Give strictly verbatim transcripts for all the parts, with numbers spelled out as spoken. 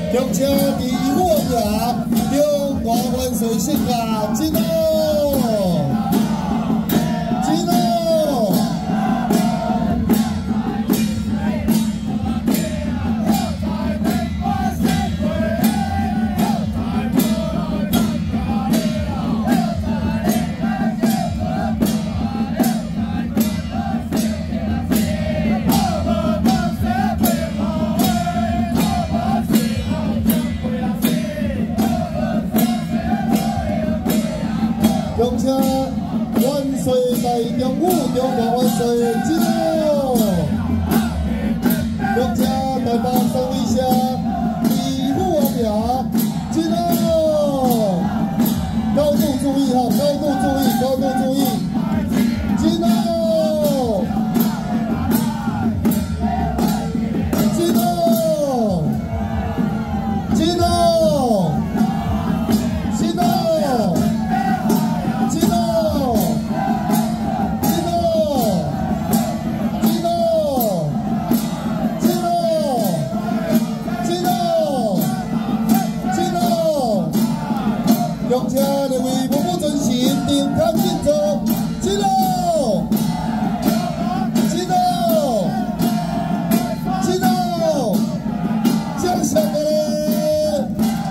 共车第一号名中华万岁圣驾进哦，进哦。共车万岁在中午，中华万岁进哦！共车台北送一下第五名进哦！高度注意哈，高度注意，高度注意，进哦！进哦！进哦！进哦！ 共车列位步步尊行，定康进走，进喽，进喽，进喽，向上的嘞！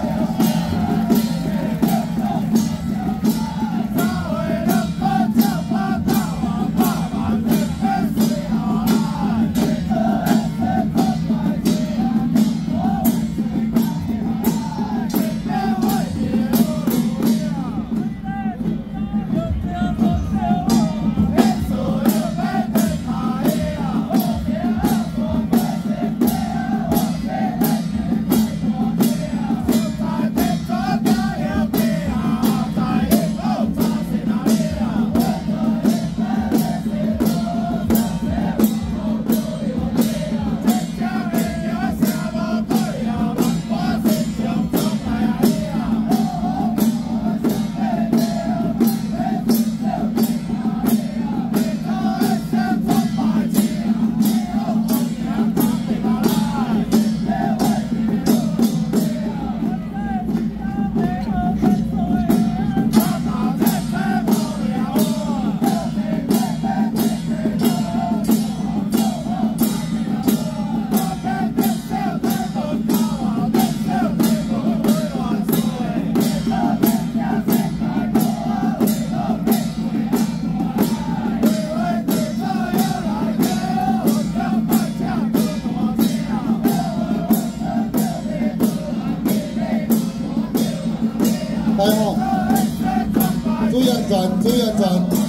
来哦，注意安全，注意安全。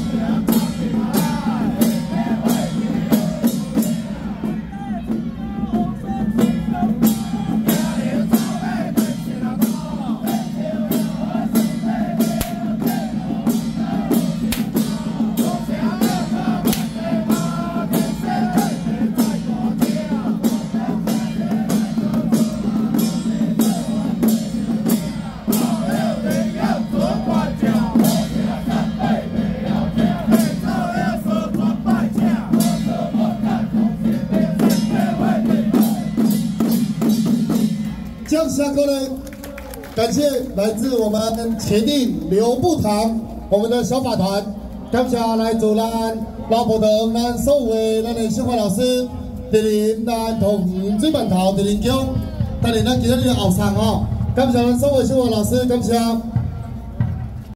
将下课呢，感谢来自我们茄定刘步堂我们的小法团，感谢来自咱老婆堂咱所有的咱的小华老师，莅临咱同仁水板头莅临宫，带领咱今日的后场哦，感谢咱所有小华老师，感谢。